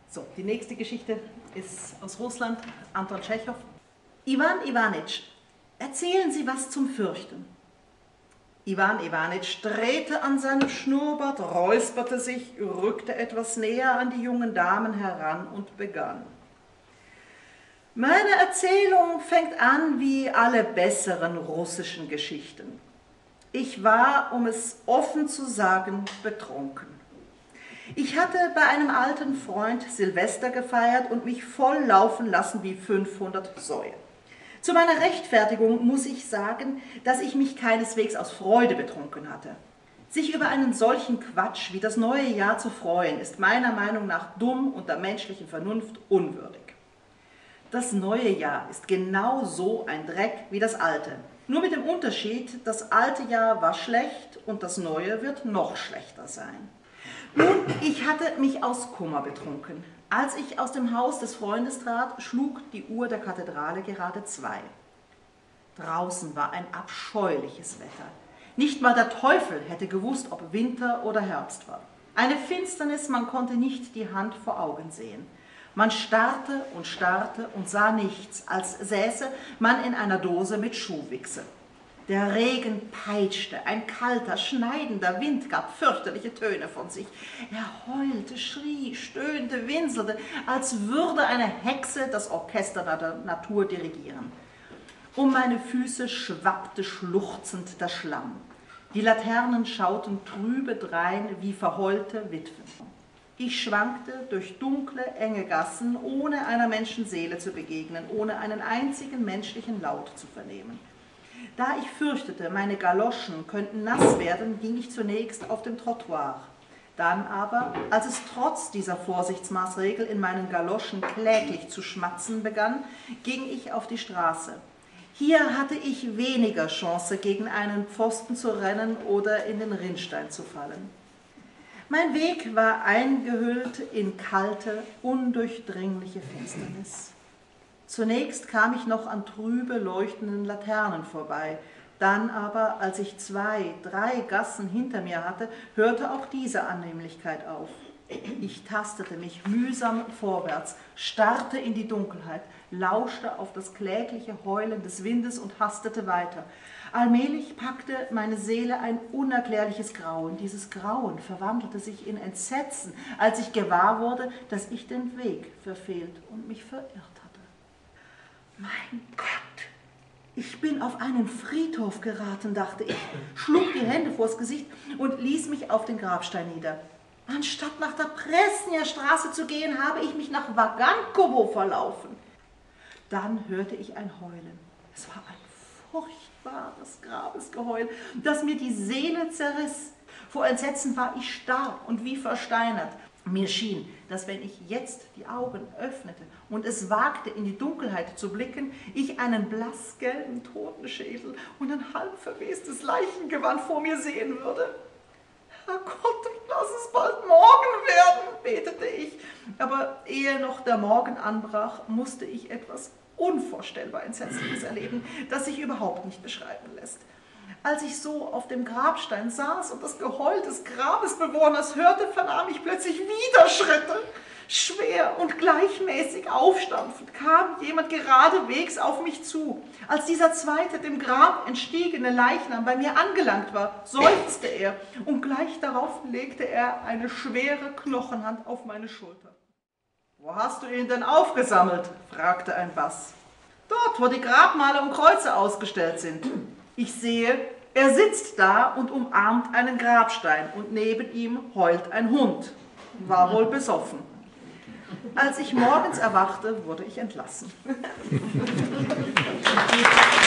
So, die nächste Geschichte ist aus Russland, Anton Tschechow. Iwan Iwanitsch, erzählen Sie was zum Fürchten. Iwan Iwanitsch drehte an seinem Schnurrbart, räusperte sich, rückte etwas näher an die jungen Damen heran und begann. Meine Erzählung fängt an wie alle besseren russischen Geschichten. Ich war, um es offen zu sagen, betrunken. Ich hatte bei einem alten Freund Silvester gefeiert und mich voll laufen lassen wie 500 Säue. Zu meiner Rechtfertigung muss ich sagen, dass ich mich keineswegs aus Freude betrunken hatte. Sich über einen solchen Quatsch wie das neue Jahr zu freuen, ist meiner Meinung nach dumm und der menschlichen Vernunft unwürdig. Das neue Jahr ist genau so ein Dreck wie das alte. Nur mit dem Unterschied, das alte Jahr war schlecht und das neue wird noch schlechter sein. Nun, ich hatte mich aus Kummer betrunken. Als ich aus dem Haus des Freundes trat, schlug die Uhr der Kathedrale gerade 2. Draußen war ein abscheuliches Wetter. Nicht mal der Teufel hätte gewusst, ob Winter oder Herbst war. Eine Finsternis, man konnte nicht die Hand vor Augen sehen. Man starrte und sah nichts, als säße man in einer Dose mit Schuhwichse. Der Regen peitschte, ein kalter, schneidender Wind gab fürchterliche Töne von sich. Er heulte, schrie, stöhnte, winselte, als würde eine Hexe das Orchester der Natur dirigieren. Um meine Füße schwappte schluchzend der Schlamm. Die Laternen schauten trübe drein wie verheulte Witwen. Ich schwankte durch dunkle, enge Gassen, ohne einer Menschenseele zu begegnen, ohne einen einzigen menschlichen Laut zu vernehmen. Da ich fürchtete, meine Galoschen könnten nass werden, ging ich zunächst auf dem Trottoir. Dann aber, als es trotz dieser Vorsichtsmaßregel in meinen Galoschen kläglich zu schmatzen begann, ging ich auf die Straße. Hier hatte ich weniger Chance, gegen einen Pfosten zu rennen oder in den Rinnstein zu fallen. Mein Weg war eingehüllt in kalte, undurchdringliche Finsternis. Zunächst kam ich noch an trübe, leuchtenden Laternen vorbei. Dann aber, als ich 2, 3 Gassen hinter mir hatte, hörte auch diese Annehmlichkeit auf. Ich tastete mich mühsam vorwärts, starrte in die Dunkelheit, lauschte auf das klägliche Heulen des Windes und hastete weiter. Allmählich packte meine Seele ein unerklärliches Grauen. Dieses Grauen verwandelte sich in Entsetzen, als ich gewahr wurde, dass ich den Weg verfehlt und mich verirrt hatte. Mein Gott, ich bin auf einen Friedhof geraten, dachte ich, schlug die Hände vors Gesicht und ließ mich auf den Grabstein nieder. Anstatt nach der Presnja Straße zu gehen, habe ich mich nach Vagankovo verlaufen. Dann hörte ich ein Heulen. Es war ein furchtbares Grabesgeheul, das mir die Seele zerriss. Vor Entsetzen war ich starr und wie versteinert. Mir schien, dass wenn ich jetzt die Augen öffnete und es wagte, in die Dunkelheit zu blicken, ich einen blassgelben Totenschädel und ein halb verwestes Leichengewand vor mir sehen würde. Herrgott, lass es bald morgen werden, betete ich. Aber ehe noch der Morgen anbrach, musste ich etwas unvorstellbar Entsetzliches erleben, das sich überhaupt nicht beschreiben lässt. Als ich so auf dem Grabstein saß und das Geheul des Grabesbewohners hörte, vernahm ich plötzlich wieder Schritte. Schwer und gleichmäßig aufstampfend kam jemand geradewegs auf mich zu. Als dieser zweite dem Grab entstiegene Leichnam bei mir angelangt war, seufzte er und gleich darauf legte er eine schwere Knochenhand auf meine Schulter. »Wo hast du ihn denn aufgesammelt?« fragte ein Bass. »Dort, wo die Grabmale und Kreuze ausgestellt sind.« Ich sehe, er sitzt da und umarmt einen Grabstein und neben ihm heult ein Hund. War wohl besoffen. Als ich morgens erwachte, wurde ich entlassen.